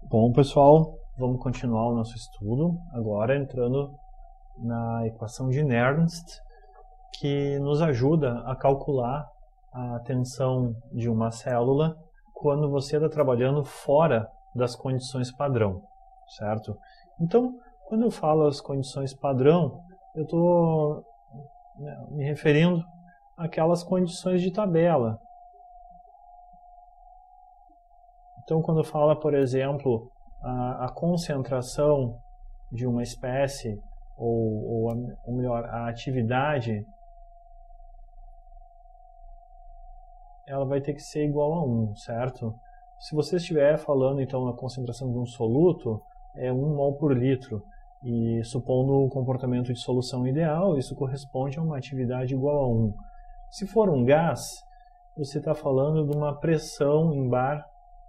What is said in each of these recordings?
Bom, pessoal, vamos continuar o nosso estudo, agora entrando na equação de Nernst, que nos ajuda a calcular a tensão de uma célula quando você está trabalhando fora das condições padrão, certo? Então, quando eu falo as condições padrão, eu estou me referindo àquelas condições de tabela. Então, quando fala, por exemplo, a concentração de uma espécie, ou melhor, a atividade, ela vai ter que ser igual a 1, certo? Se você estiver falando, então, na concentração de um soluto, é 1 mol por litro, e supondo o comportamento de solução ideal, isso corresponde a uma atividade igual a 1. Se for um gás, você está falando de uma pressão em bar,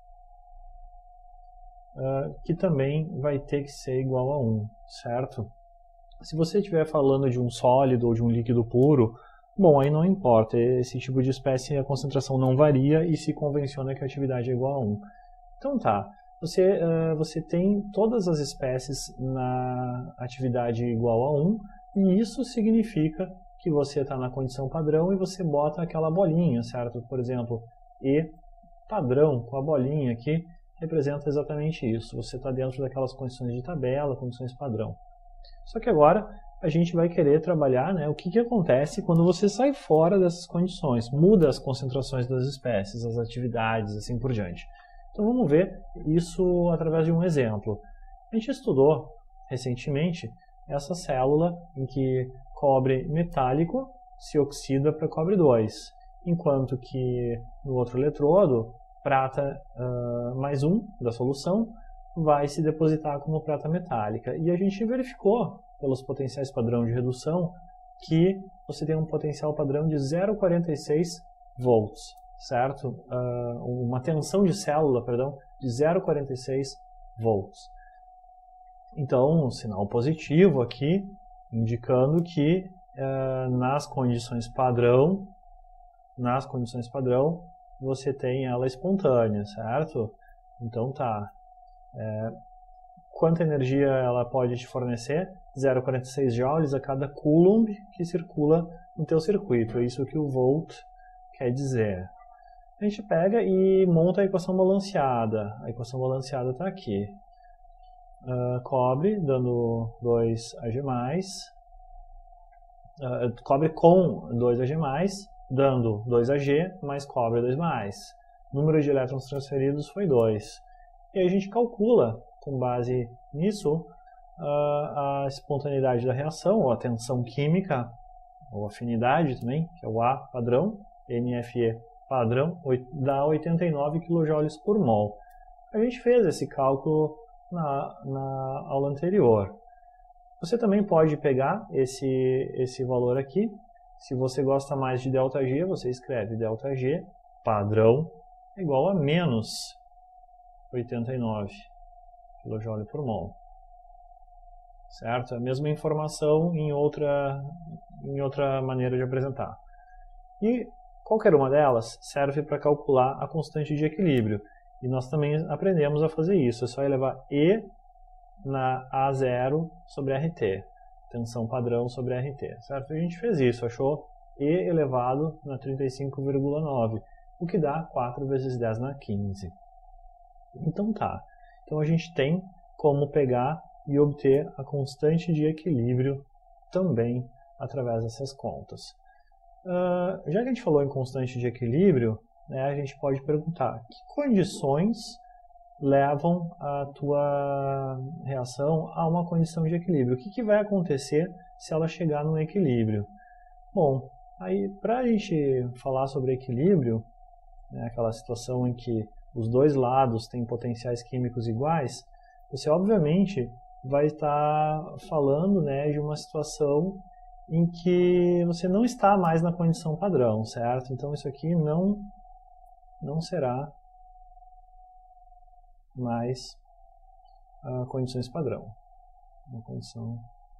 que também vai ter que ser igual a 1, certo? Se você estiver falando de um sólido ou de um líquido puro, bom, aí não importa, esse tipo de espécie a concentração não varia e se convenciona que a atividade é igual a 1. Então tá, você tem todas as espécies na atividade igual a 1 e isso significa que você está na condição padrão e você bota aquela bolinha, certo? Por exemplo, E padrão com a bolinha aqui representa exatamente isso. Você está dentro daquelas condições de tabela, condições padrão. Só que agora a gente vai querer trabalhar, né, o que acontece quando você sai fora dessas condições, muda as concentrações das espécies, as atividades, assim por diante. Então vamos ver isso através de um exemplo. A gente estudou recentemente essa célula em que cobre metálico se oxida para cobre 2, enquanto que no outro eletrodo, prata mais 1 da solução vai se depositar como prata metálica. E a gente verificou, pelos potenciais padrão de redução, que você tem um potencial padrão de 0,46 volts, certo? Uma tensão de célula, perdão, de 0,46 volts. Então, um sinal positivo aqui, indicando que nas condições padrão, você tem ela espontânea, certo? Então tá. Quanta energia ela pode te fornecer? 0,46 joules a cada coulomb que circula no teu circuito. É isso que o volt quer dizer. A gente pega e monta a equação balanceada. A equação balanceada está aqui. Cobre dando 2Ag+, cobre com 2Ag+, dando 2Ag, mais cobre 2+. Número de elétrons transferidos foi 2. E aí a gente calcula, com base nisso, a espontaneidade da reação, ou a tensão química, ou afinidade também, que é o A padrão, NFE padrão, dá 89 kJ por mol. A gente fez esse cálculo na aula anterior. Você também pode pegar esse valor aqui. Se você gosta mais de ΔG, você escreve ΔG padrão igual a menos 89 kJ por mol. Certo? A mesma informação em outra maneira de apresentar. E qualquer uma delas serve para calcular a constante de equilíbrio. E nós também aprendemos a fazer isso. É só elevar E na A0 sobre RT. Tensão padrão sobre RT. Certo? A gente fez isso. Achou E elevado na 35,9. O que dá 4 vezes 10 na 15. Então tá. Então a gente tem como pegar e obter a constante de equilíbrio também através dessas contas. Já que a gente falou em constante de equilíbrio, né, a gente pode perguntar que condições levam a tua reação a uma condição de equilíbrio. O que vai acontecer se ela chegar no equilíbrio? Bom, aí para a gente falar sobre equilíbrio, né, aquela situação em que os dois lados têm potenciais químicos iguais, você obviamente vai estar falando, né, de uma situação em que você não está mais na condição padrão, certo? Então isso aqui não será mais condições padrão. Uma condição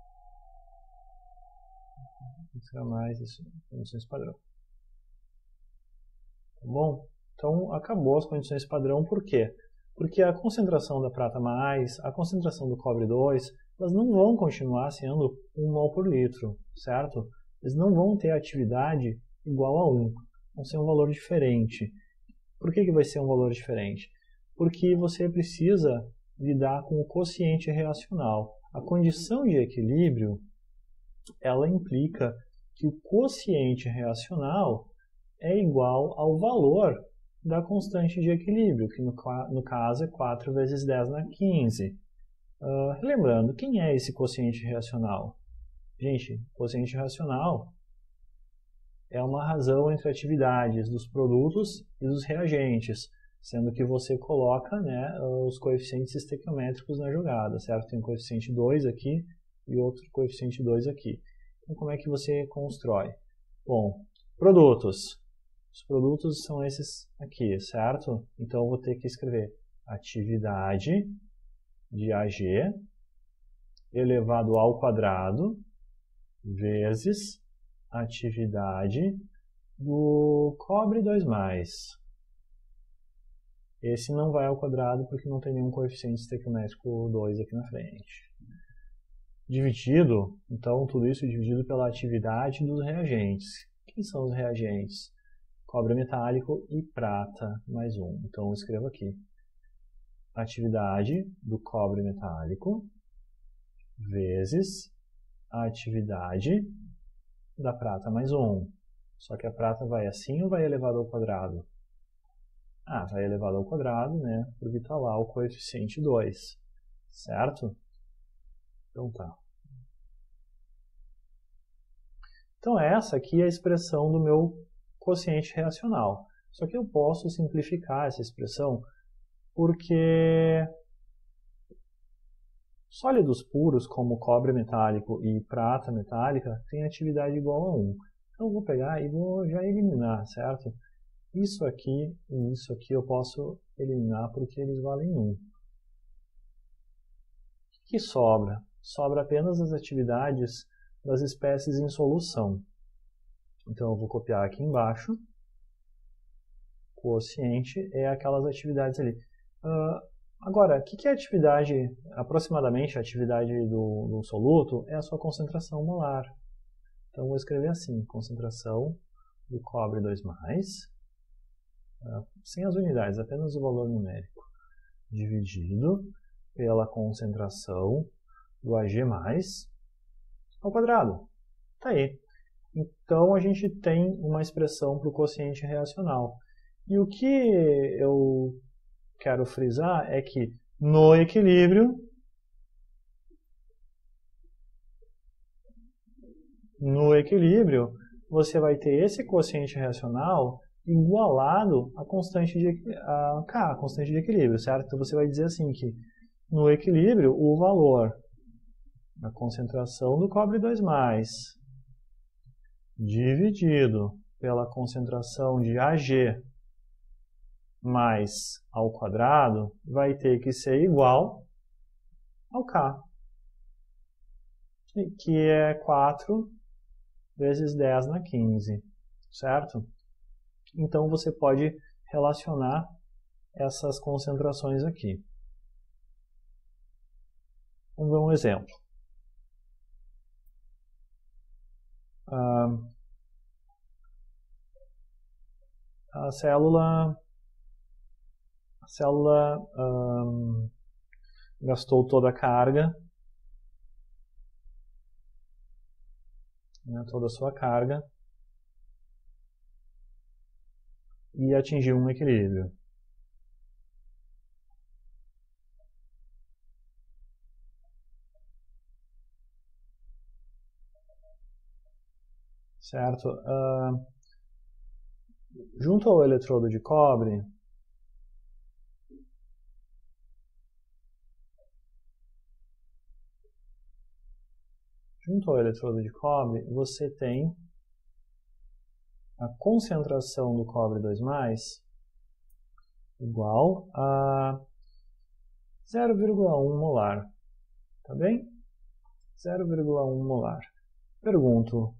não será mais isso, condições padrão. Tá bom? Então acabou as condições padrão, por quê? Porque a concentração da prata mais, a concentração do cobre 2, elas não vão continuar sendo 1 mol por litro, certo? Eles não vão ter atividade igual a 1, vão ser um valor diferente. Por que vai ser um valor diferente? Porque você precisa lidar com o quociente reacional. A condição de equilíbrio, ela implica que o quociente reacional é igual ao valor da constante de equilíbrio, que no caso é 4 vezes 10 na 15. Lembrando, quem é esse quociente reacional? Gente, quociente reacional é uma razão entre atividades dos produtos e dos reagentes, sendo que você coloca, né, os coeficientes estequiométricos na jogada, certo? Tem um coeficiente 2 aqui e outro coeficiente 2 aqui. Então, como é que você constrói? Bom, produtos. Os produtos são esses aqui, certo? Então, eu vou ter que escrever atividade de AG elevado ao quadrado vezes atividade do cobre 2+. Esse não vai ao quadrado porque não tem nenhum coeficiente estequiométrico 2 aqui na frente. Dividido, então tudo isso dividido pela atividade dos reagentes. Quem são os reagentes? Cobre metálico e prata mais 1. Então eu escrevo aqui. Atividade do cobre metálico vezes a atividade da prata mais 1. Só que a prata vai assim ou vai elevado ao quadrado? Vai elevado ao quadrado, né? Porque está lá o coeficiente 2. Certo? Então tá. Então essa aqui é a expressão do meu quociente reacional. Só que eu posso simplificar essa expressão porque sólidos puros como cobre metálico e prata metálica têm atividade igual a 1. Então eu vou pegar e vou já eliminar, certo? Isso aqui e isso aqui eu posso eliminar porque eles valem 1. O que sobra? Sobra apenas as atividades das espécies em solução. Então eu vou copiar aqui embaixo. Quociente é aquelas atividades ali. Agora, o que é a atividade, aproximadamente a atividade do soluto é a sua concentração molar. Então eu vou escrever assim, concentração do cobre 2+, sem as unidades, apenas o valor numérico, dividido pela concentração do Ag+, ao quadrado. Tá aí. Então a gente tem uma expressão para o quociente reacional. E o que eu quero frisar é que no equilíbrio, você vai ter esse quociente reacional igualado à constante de K, a constante de equilíbrio, certo? Então você vai dizer assim que no equilíbrio o valor da concentração do cobre 2+, dividido pela concentração de Ag mais ao quadrado vai ter que ser igual ao K, que é 4 vezes 10 na 15, certo? Então você pode relacionar essas concentrações aqui. Vamos ver um exemplo. A célula gastou toda a carga, né, toda a sua carga, e atingiu um equilíbrio. Certo? Junto ao eletrodo de cobre, você tem a concentração do cobre 2+, igual a 0,1 molar. Tá bem? 0,1 molar. Pergunto,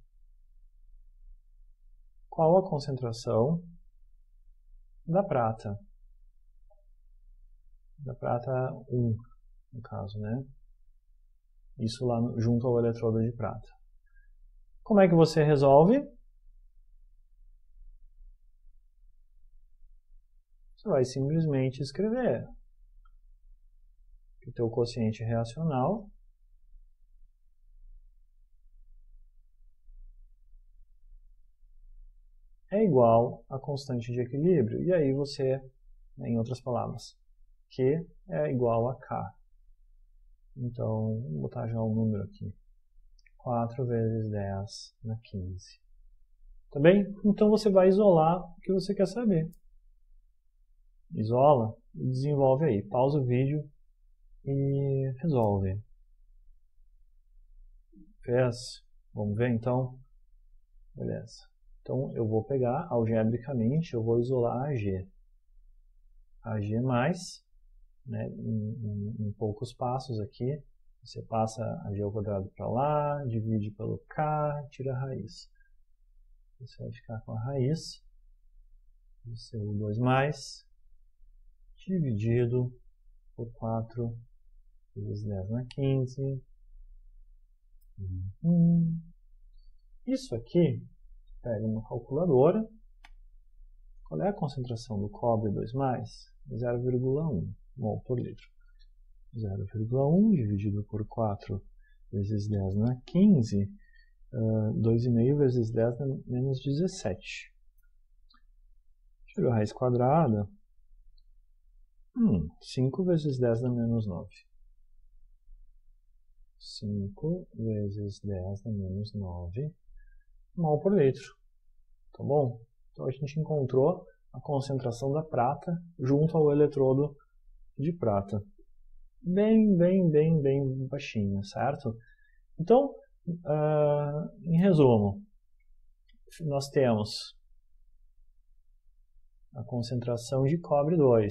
qual a concentração da prata? da prata 1, no caso, né? Isso lá junto ao eletrodo de prata. Como é que você resolve? Você vai simplesmente escrever que o teu quociente reacional é igual à constante de equilíbrio. E aí você, em outras palavras, Q é igual a K. Então, vou botar já o número aqui. 4 vezes 10 na 15. Tá bem? Então você vai isolar o que você quer saber. Isola e desenvolve aí. Pausa o vídeo e resolve. Fez? Vamos ver então? Beleza. Então eu vou pegar, algebricamente, eu vou isolar AG. AG mais, né, em poucos passos aqui. Você passa AG ao quadrado para lá, divide pelo K, tira a raiz. Você vai ficar com a raiz do CO2 mais, dividido por 4 vezes 10 na 15. Isso aqui, pega uma calculadora. Qual é a concentração do cobre 2+? 0,1 mol por litro. 0,1 dividido por 4 vezes 10 na 15, 2,5 vezes 10 na menos 17. Tirou a raiz quadrada. 5 vezes 10 na menos 9. 5 vezes 10 na menos 9 mol por litro. Tá bom? Então a gente encontrou a concentração da prata junto ao eletrodo de prata. Bem baixinha, certo? Então, em resumo, nós temos a concentração de cobre 2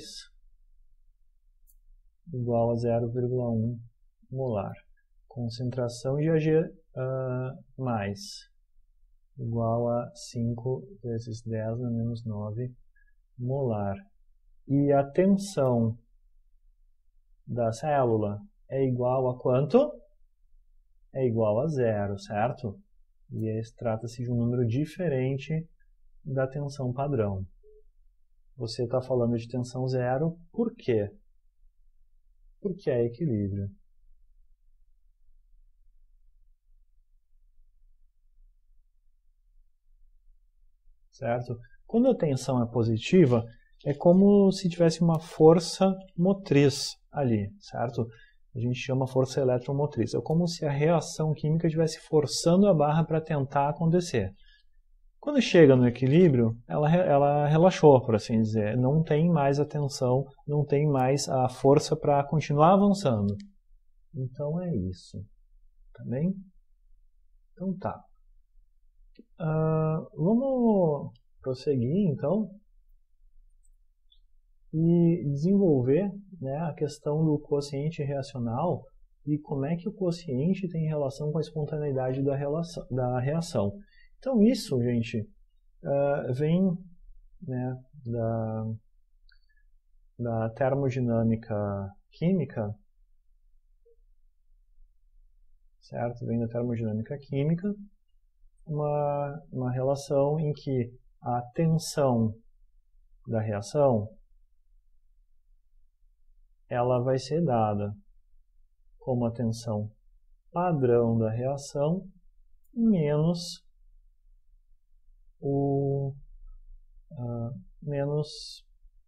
igual a 0,1 molar. Concentração de Ag mais igual a 5 vezes 10 na menos 9 molar. E a tensão da célula é igual a quanto? É igual a 0, certo? E trata-se de um número diferente da tensão padrão. Você está falando de tensão 0, por quê? Porque é equilíbrio. Certo? Quando a tensão é positiva, é como se tivesse uma força motriz ali, certo? A gente chama força eletromotriz. É como se a reação química estivesse forçando a barra para tentar acontecer. Quando chega no equilíbrio, ela relaxou, por assim dizer. Não tem mais a tensão, não tem mais a força para continuar avançando. Então é isso. Tá bem? Então tá. Vamos prosseguir, então, e desenvolver, né, a questão do quociente reacional e como é que o quociente tem relação com a espontaneidade da reação. Então isso, gente, vem, né, da termodinâmica química, certo? Vem da termodinâmica química, uma relação em que a tensão da reação ela vai ser dada como a tensão padrão da reação menos menos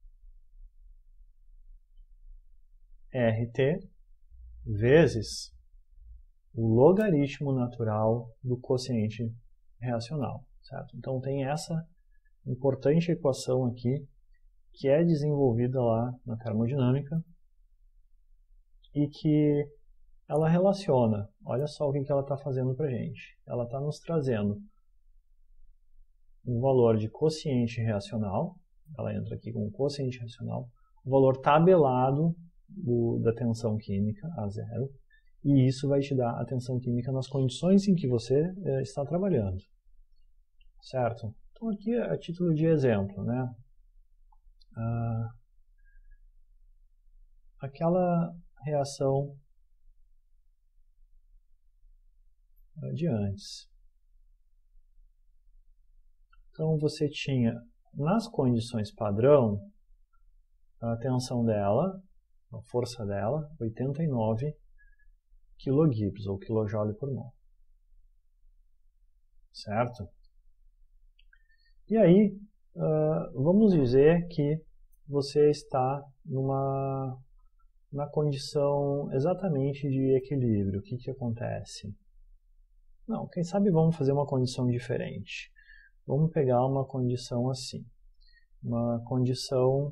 RT vezes o logaritmo natural do quociente reacional, certo? Então tem essa importante equação aqui que é desenvolvida lá na termodinâmica e que ela relaciona, olha só o que ela está fazendo para a gente. Ela está nos trazendo um valor de quociente reacional, ela entra aqui com quociente reacional, um valor tabelado da tensão química, A0, e isso vai te dar a tensão química nas condições em que você está trabalhando. Certo? Então aqui a título de exemplo, né? aquela reação de antes. Então você tinha, nas condições padrão, a tensão dela, a força dela, 89 kJ ou kJ por mol. Certo? E aí, vamos dizer que você está na condição exatamente de equilíbrio. O que acontece? Não, quem sabe vamos fazer uma condição diferente. Vamos pegar uma condição assim. Uma condição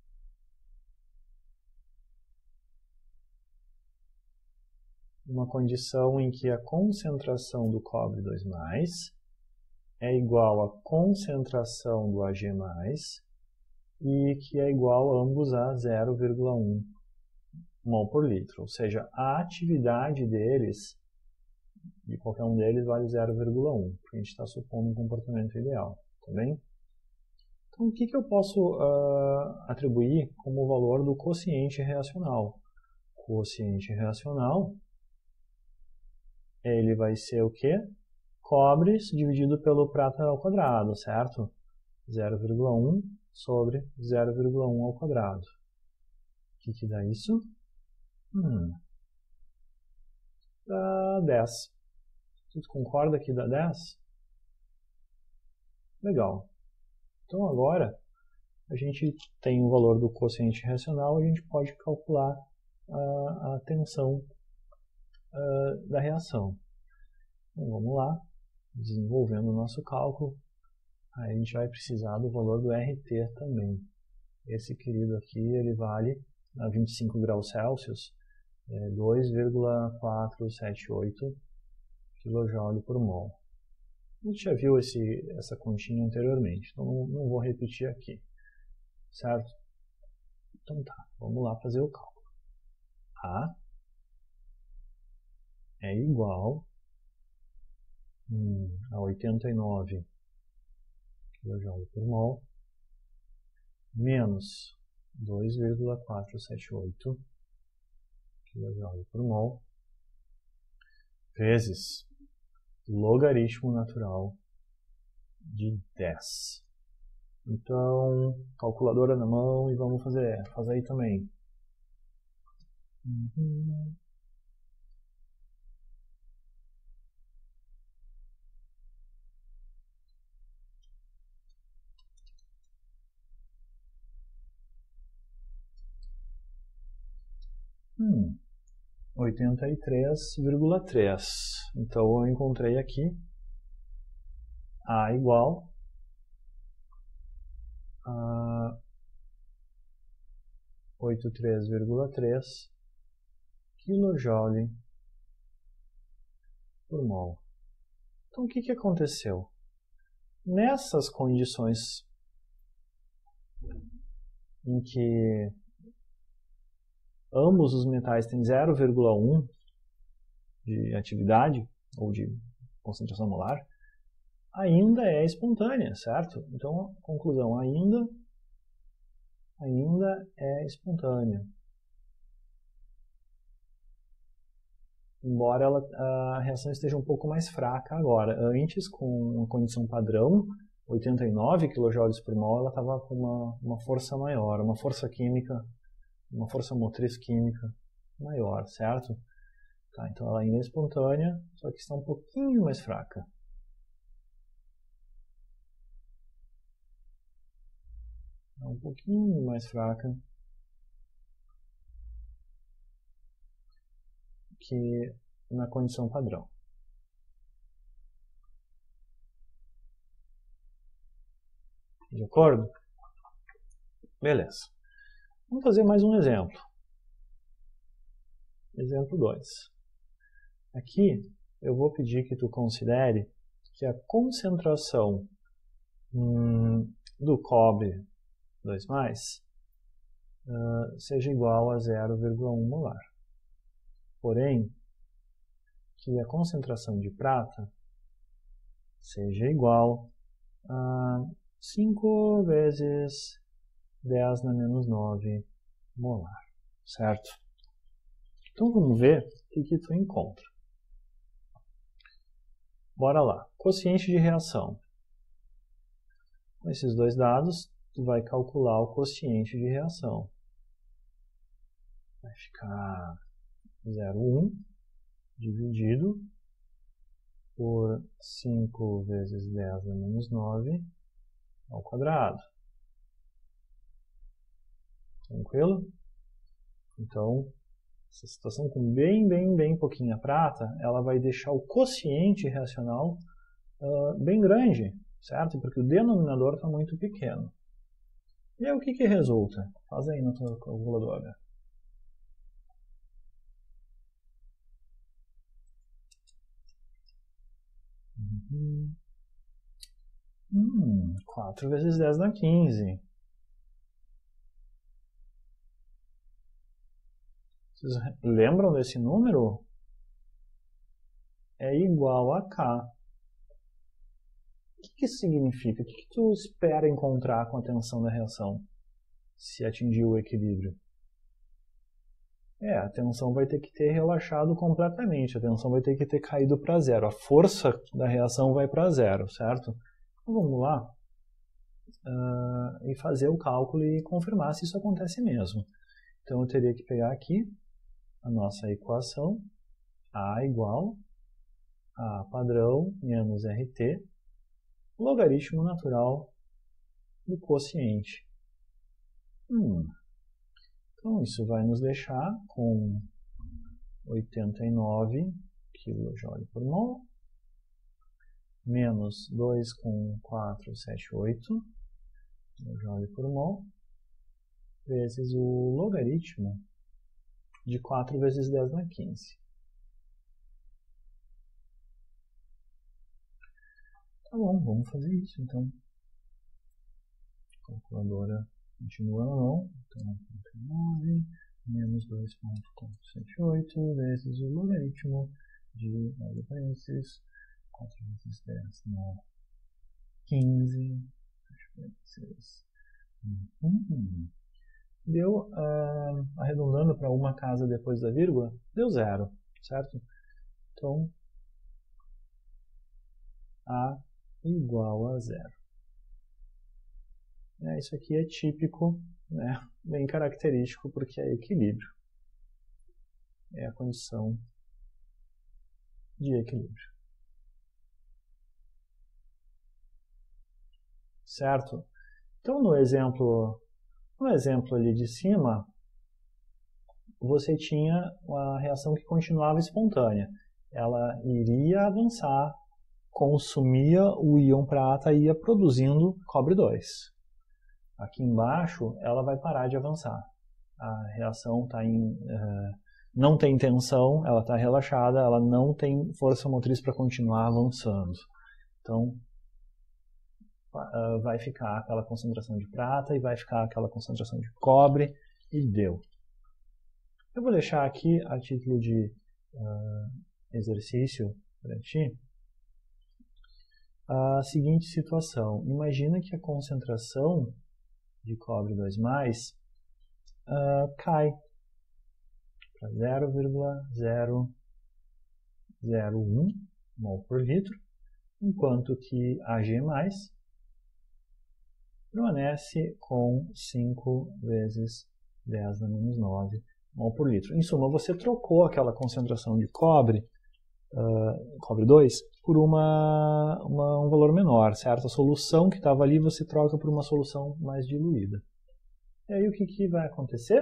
em que a concentração do cobre 2+, é igual à concentração do Ag+, e que é igual a ambos a 0,1 mol por litro. Ou seja, a atividade deles, de qualquer um deles, vale 0,1, porque a gente está supondo um comportamento ideal. Tá bem? Então, o que eu posso atribuir como valor do quociente reacional? O quociente reacional, ele vai ser o quê? Cobre dividido pelo prata ao quadrado, certo? 0,1 sobre 0,1 ao quadrado. O que dá isso? Dá 10. Você concorda que dá 10? Legal. Então agora, a gente tem o valor do quociente reacional, a gente pode calcular a tensão da reação. Então vamos lá, desenvolvendo o nosso cálculo. Aí a gente vai precisar do valor do RT também. Esse querido aqui, ele vale a 25 graus Celsius, 2,478 kJ por mol. A gente já viu essa continha anteriormente, então não vou repetir aqui, certo? Então tá, vamos lá fazer o cálculo. A é igual a 89 kJ por mol menos 2,478 kJ por mol vezes logaritmo natural de 10. Então, calculadora na mão e vamos fazer. Faz aí também. Uhum. Hum. 83,3. Então eu encontrei aqui A igual a 83,3 kJ por mol. Então o que aconteceu? Nessas condições em que ambos os metais têm 0,1 de atividade, ou de concentração molar, ainda é espontânea, certo? Então, conclusão, ainda é espontânea. Embora a reação esteja um pouco mais fraca agora. Antes, com a condição padrão, 89 kJ por mol, ela estava com uma força maior, uma força química, uma força motriz química maior, certo? Tá, então ela ainda é espontânea, só que está um pouquinho mais fraca. Um pouquinho mais fraca que na condição padrão. De acordo? Beleza. Vamos fazer mais um exemplo. Exemplo 2. Aqui eu vou pedir que tu considere que a concentração do cobre 2+, seja igual a 0,1 molar. Porém, que a concentração de prata seja igual a 5 vezes 10 na menos 9 molar. certo? Então vamos ver o que tu encontra. Bora lá. Quociente de reação. Com esses dois dados, tu vai calcular o quociente de reação. Vai ficar 0,1 dividido por 5 vezes 10 a menos 9 ao quadrado. Tranquilo? Então, essa situação com bem pouquinha prata, ela vai deixar o quociente reacional bem grande, certo? Porque o denominador está muito pequeno. E aí o que resulta? Faz aí na tua calculadora. Uhum. 4 vezes 10 dá 15. Vocês lembram desse número? É igual a K. O que isso significa? O que tu espera encontrar com a tensão da reação se atingir o equilíbrio? A tensão vai ter que ter relaxado completamente, a tensão vai ter que ter caído para zero, a força da reação vai para zero, certo? Então vamos lá e fazer o cálculo e confirmar se isso acontece mesmo. Então eu teria que pegar aqui a nossa equação, A igual a padrão menos RT, logaritmo natural do quociente. Então isso vai nos deixar com 89 kJ por mol, menos 2,478 kJ por mol, vezes o logaritmo de 4 vezes 10 na 15. Tá bom, vamos fazer isso então. Calculadora continua na mão. Então, 9 menos 2,478 vezes o logaritmo de 9 parênteses, 4 vezes 10 na 15. Deu, arredondando para uma casa depois da vírgula, deu 0, certo? Então, A igual a 0. Isso aqui é típico, né? Bem característico, porque é equilíbrio. É a condição de equilíbrio. Certo? Então, no exemplo ali de cima, você tinha uma reação que continuava espontânea. Ela iria avançar, consumia o íon prata e ia produzindo cobre 2. Aqui embaixo, ela vai parar de avançar. A reação não tem tensão, ela está relaxada, ela não tem força motriz para continuar avançando. Então, vai ficar aquela concentração de prata e vai ficar aquela concentração de cobre e deu. Eu vou deixar aqui a título de exercício para ti a seguinte situação. Imagina que a concentração de cobre 2+, cai para 0,001 mol por litro, enquanto que Ag+, permanece com 5 vezes 10 na menos 9 mol por litro. Em suma, você trocou aquela concentração de cobre 2, por um valor menor, certo? A solução que estava ali você troca por uma solução mais diluída. E aí o que vai acontecer?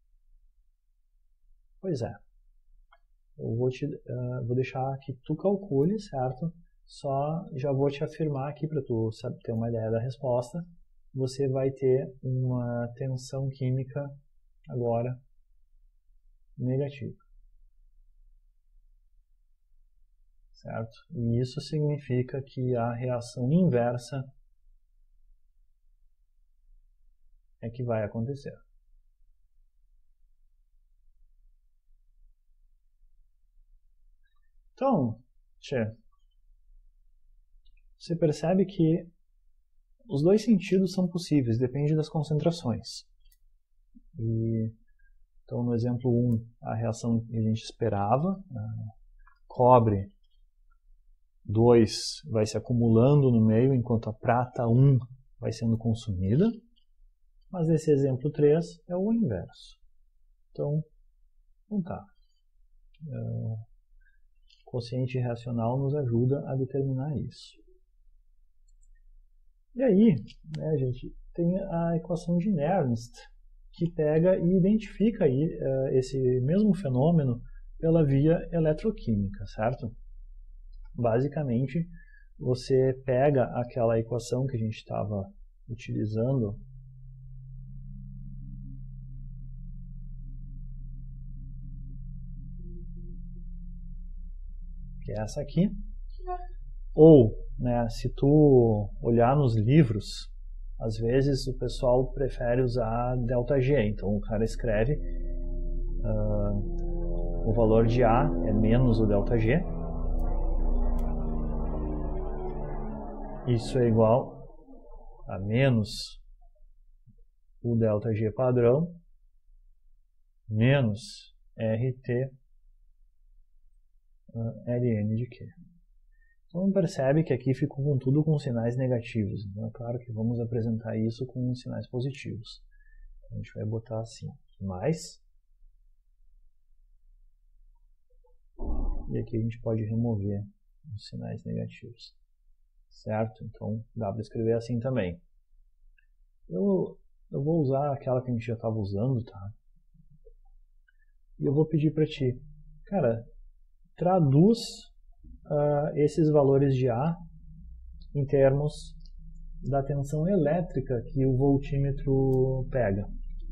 Pois é, eu vou deixar que tu calcule, certo? Só já vou te afirmar aqui para tu ter uma ideia da resposta. Você vai ter uma tensão química agora negativa. Certo? E isso significa que a reação inversa é que vai acontecer. Então, você percebe que os dois sentidos são possíveis, depende das concentrações. Então, no exemplo 1, a reação que a gente esperava, cobre 2 vai se acumulando no meio, enquanto a prata 1 vai sendo consumida. Mas nesse exemplo 3 é o inverso. Então, não tá. O quociente reacional nos ajuda a determinar isso. E aí, né, gente, tem a equação de Nernst, que pega e identifica aí, esse mesmo fenômeno pela via eletroquímica, certo? Basicamente, você pega aquela equação que a gente estava utilizando que é essa aqui, ou, né, se tu olhar nos livros, às vezes o pessoal prefere usar ΔG, então o cara escreve o valor de A é menos o ΔG, isso é igual a menos o ΔG padrão menos RT ln de Q. Então percebe que aqui ficou tudo com sinais negativos. Então é claro que vamos apresentar isso com sinais positivos. A gente vai botar assim, mais. E aqui a gente pode remover os sinais negativos. Certo? Então dá para escrever assim também. Eu vou usar aquela que a gente já estava usando, tá? E eu vou pedir para ti, cara, traduz esses valores de A em termos da tensão elétrica que o voltímetro pega.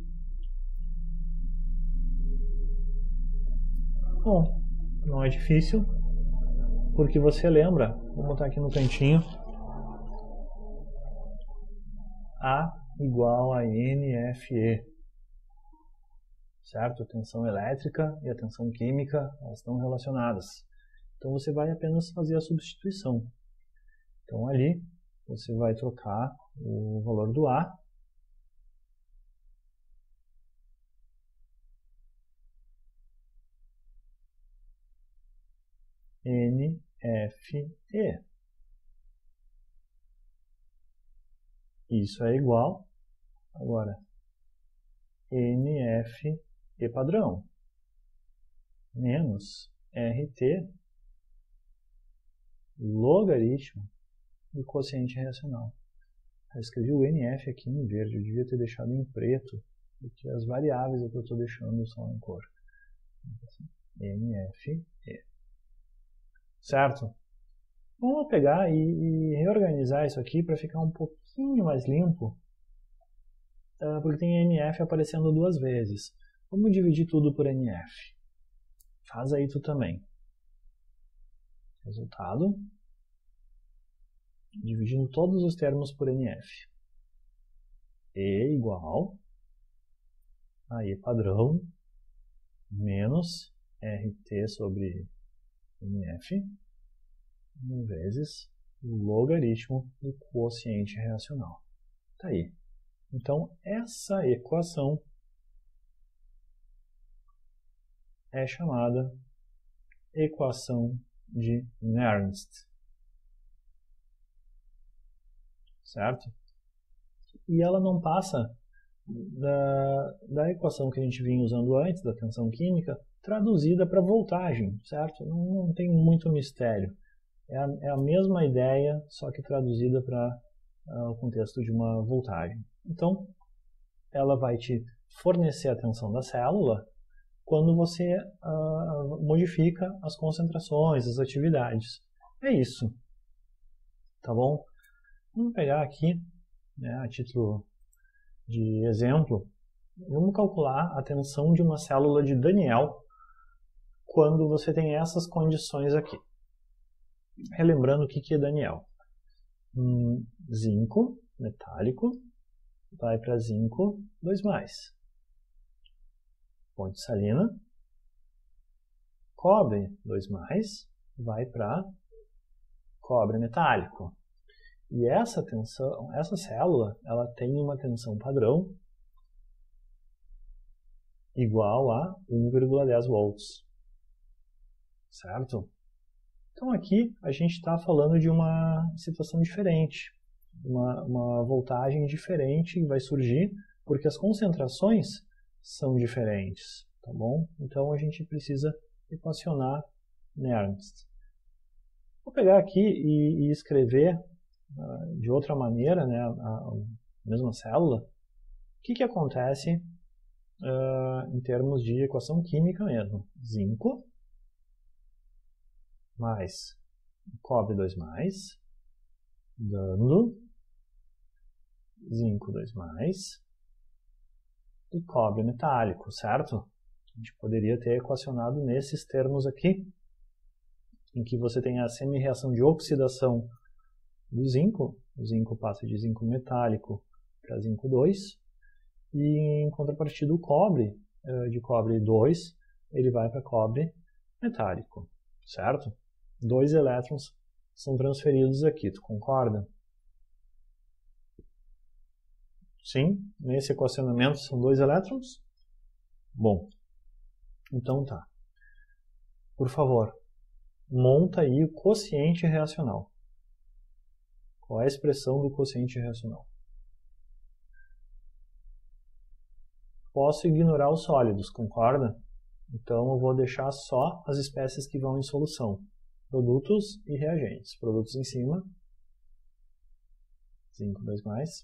Bom, não é difícil, porque você lembra, vou botar aqui no cantinho, A igual a NFE, certo? A tensão elétrica e a tensão química, elas estão relacionadas. Então você vai apenas fazer a substituição. Então ali você vai trocar o valor do A NFE. Isso é igual, agora, NFE padrão menos RT logaritmo do quociente reacional. Eu escrevi o NF aqui em verde, eu devia ter deixado em preto, porque as variáveis que eu estou deixando são em cor. NFE. Certo? Vamos pegar e reorganizar isso aqui para ficar um pouquinho mais limpo, porque tem NF aparecendo duas vezes. Vamos dividir tudo por NF. Faz aí tu também. Resultado. Dividindo todos os termos por NF. E igual a E padrão menos RT sobre NF vezes o logaritmo do quociente reacional. Tá aí. Então, essa equação é chamada equação de Nernst. Certo? E ela não passa da equação que a gente vinha usando antes, da tensão química, traduzida para voltagem, certo? Não tem muito mistério. É a mesma ideia, só que traduzida para o contexto de uma voltagem. Então, ela vai te fornecer a tensão da célula quando você modifica as concentrações, as atividades. É isso. Tá bom? Vamos pegar aqui, né, a título de exemplo, vamos calcular a tensão de uma célula de Daniell quando você tem essas condições aqui. Relembrando o que é Daniell. Zinco metálico vai para zinco 2+. Ponte salina. Cobre 2+, vai para cobre metálico. E essa tensão, essa célula, ela tem uma tensão padrão igual a 1,10 volts. Certo? Então aqui a gente está falando de uma situação diferente, uma voltagem diferente que vai surgir porque as concentrações são diferentes, tá bom? Então a gente precisa equacionar Nernst. Vou pegar aqui e escrever de outra maneira, né, a mesma célula. O que acontece em termos de equação química mesmo? Zinco mais cobre 2+, dando zinco 2+, e cobre metálico, certo? A gente poderia ter equacionado nesses termos aqui, em que você tem a semi-reação de oxidação do zinco, o zinco passa de zinco metálico para zinco 2, e em contrapartida o cobre, de cobre 2, ele vai para cobre metálico, certo? 2 elétrons são transferidos aqui, tu concorda? Sim, nesse equacionamento são 2 elétrons? Bom, então tá. Por favor, monta aí o quociente reacional. Qual é a expressão do quociente reacional? Posso ignorar os sólidos, concorda? Então eu vou deixar só as espécies que vão em solução. Produtos e reagentes. Produtos em cima, zinco 2+,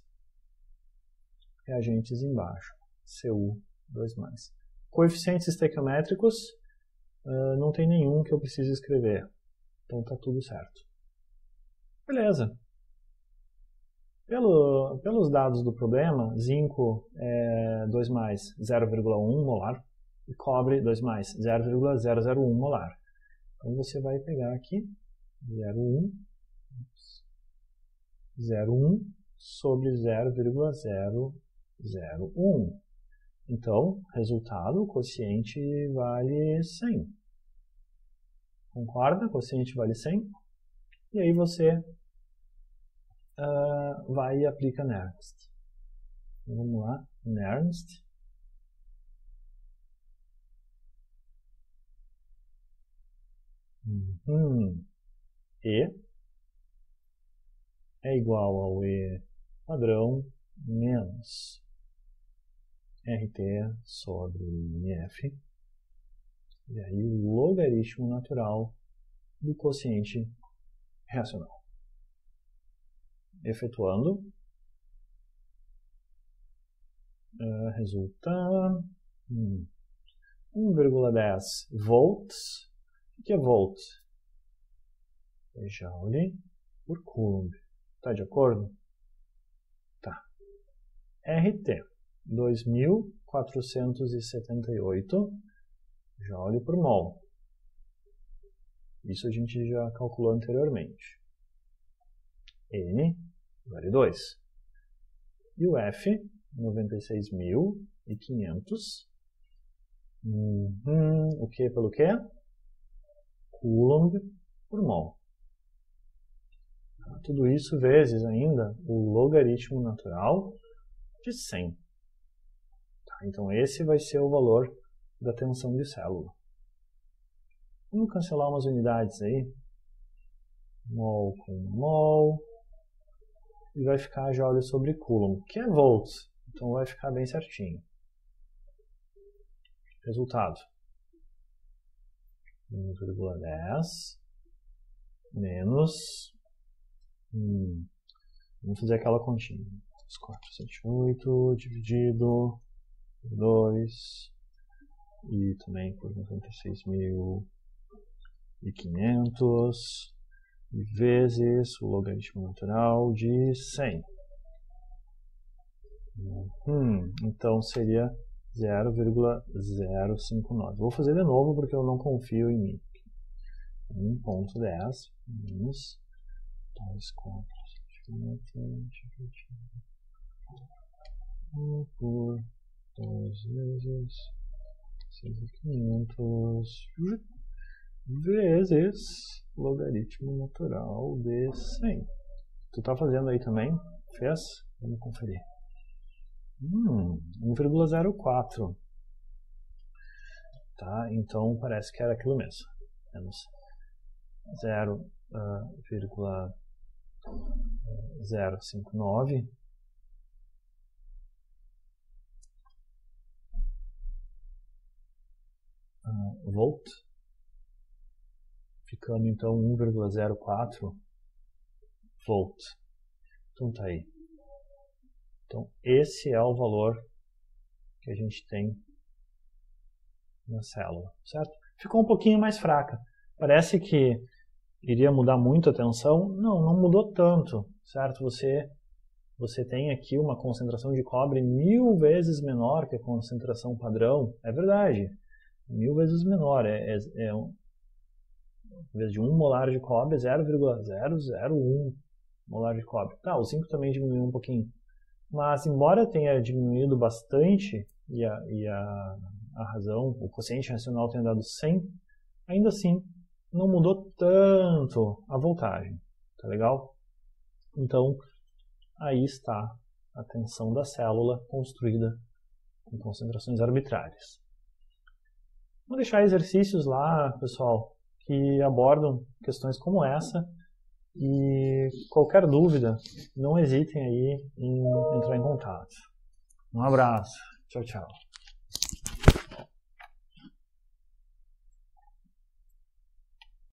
reagentes embaixo, Cu 2+. Coeficientes estequiométricos, não tem nenhum que eu precise escrever. Então está tudo certo. Beleza. Pelos dados do problema, zinco 2+, 0,1 molar, e cobre 2+, 0,001 molar. Então você vai pegar aqui 0,1 sobre 0,001. Então, resultado, o quociente vale 100. Concorda? O quociente vale 100. E aí você vai e aplica Nernst. Então, vamos lá, Nernst. E é igual ao E padrão menos RT sobre IF. E aí o logaritmo natural do quociente reacional. Efetuando, resulta 1,10 volts. O que é volt? É Joule por Coulomb. Tá de acordo? Tá. RT, 2478 Joule por mol. Isso a gente já calculou anteriormente. N vale 2. E o F, 96.500. O que pelo quê? Coulomb por mol. Tudo isso vezes ainda o logaritmo natural de 100. Tá, então esse vai ser o valor da tensão de célula. Vamos cancelar umas unidades aí. Mol com mol. E vai ficar joule sobre Coulomb, que é volts. Então vai ficar bem certinho. Resultado. 1,10 menos... vamos fazer aquela continha. 478 dividido por 2 e também por 96.500 vezes o logaritmo natural de 100. Então seria 0,059. Vou fazer de novo porque eu não confio em mim. 1,10 menos 2,4 por 2 vezes 6.500 vezes logaritmo natural de 100. Tu tá fazendo aí também? Fez? Vamos conferir. 1,04. tá? Então parece que era aquilo mesmo. Temos 0,059 volt, ficando então 1,04 volt. Então tá aí. Então esse é o valor que a gente tem na célula, certo? Ficou um pouquinho mais fraca. Parece que iria mudar muito a tensão. Não mudou tanto, certo? Você tem aqui uma concentração de cobre 1000 vezes menor que a concentração padrão. É verdade, 1000 vezes menor. Em vez de 1 molar de cobre, 0,001 molar de cobre. Tá, o zinco também diminuiu um pouquinho. Mas, embora tenha diminuído bastante, e a razão, o quociente racional tenha dado 100, ainda assim, não mudou tanto a voltagem. Tá legal? Então, aí está a tensão da célula construída com concentrações arbitrárias. Vou deixar exercícios lá, pessoal, que abordam questões como essa. E qualquer dúvida, não hesitem aí em entrar em contato. Um abraço. Tchau, tchau.